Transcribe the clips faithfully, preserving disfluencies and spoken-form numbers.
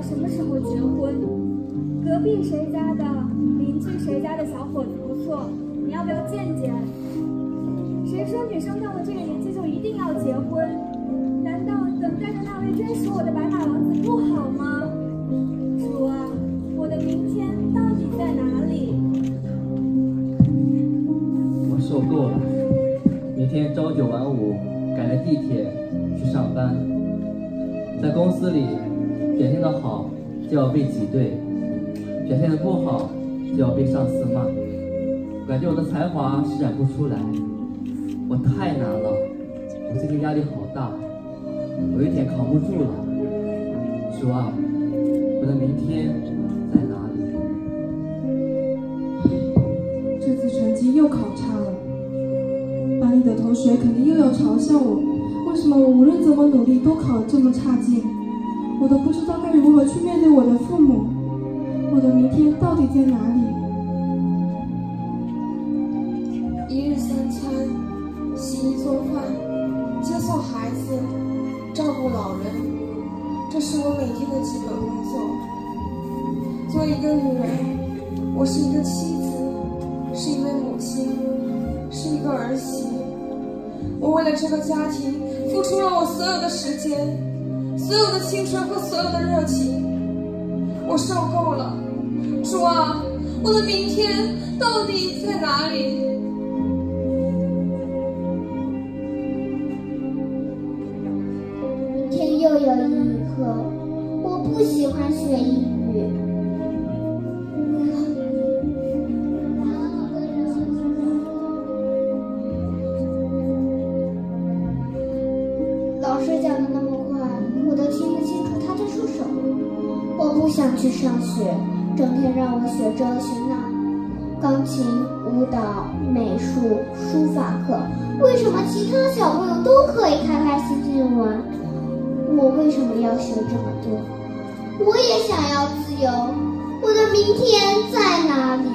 什么时候结婚？隔壁谁家的、邻居谁家的小伙子不错，你要不要见见？谁说女生到了这个年纪就一定要结婚？难道等待着那位真实我的白马王子不好吗？主啊，我的明天到底在哪里？ 我受够了，每天朝九晚五，赶着地铁去上班，在公司里表现得好就要被挤兑，表现得不好就要被上司骂，感觉我的才华施展不出来，我太难了，我最近压力好大，有一点扛不住了。主啊，我的明天在哪里？ 这次成绩又考差了，班里的同学肯定又要嘲笑我，为什么我无论怎么努力都考得这么差劲？我都不知道该如何去面对我的父母，我的明天到底在哪里？ 一日三餐，洗衣做饭，接送孩子，照顾老人，这是我每天的基本工作。作为一个女人，我是一个妻子，是一位母亲，是一个儿媳。我为了这个家庭付出了我所有的时间，所有的青春和所有的热情。我受够了，主啊，我的明天到底在哪里？ 明天又有英语课，我不喜欢学英语。老师讲的那么快，我都听不清楚他在说什么。我不想去上学，整天让我学这学那，钢琴、舞蹈、美术、书法课，为什么其他小朋友都可以开开心心玩？我为什么要学这么多？我也想要自由，我的明天在哪里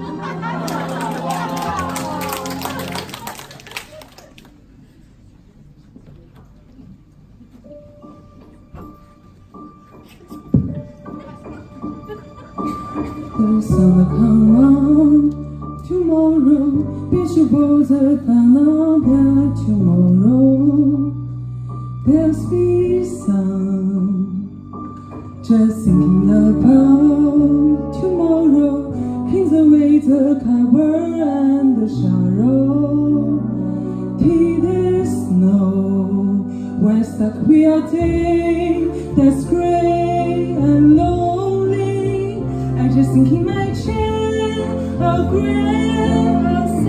？The sun will come on tomorrow， 别去抱着烦恼的 tomorrow。There'll be some just thinking about tomorrow cleans away the cover and the sorrow. Till there's snow, we're stuck with a day that's gray and lonely. I just think in my chair, a grand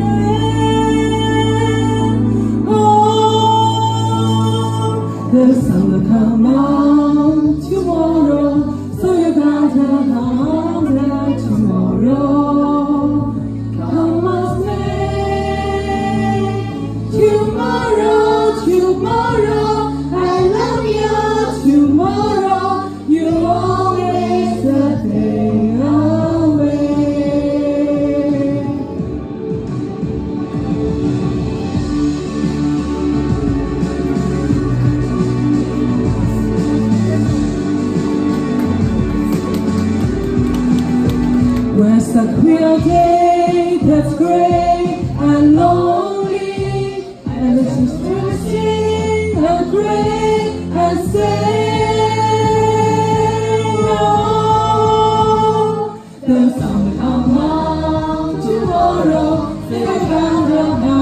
the sun will come out tomorrow, so you gotta come back tomorrow. Come on, May. Tomorrow, tomorrow, I love you. Tomorrow, you're always a day away. We're stuck with a day that's gray and lonely, and it's just sing a gray and sing oh, the sun will come on tomorrow, they found a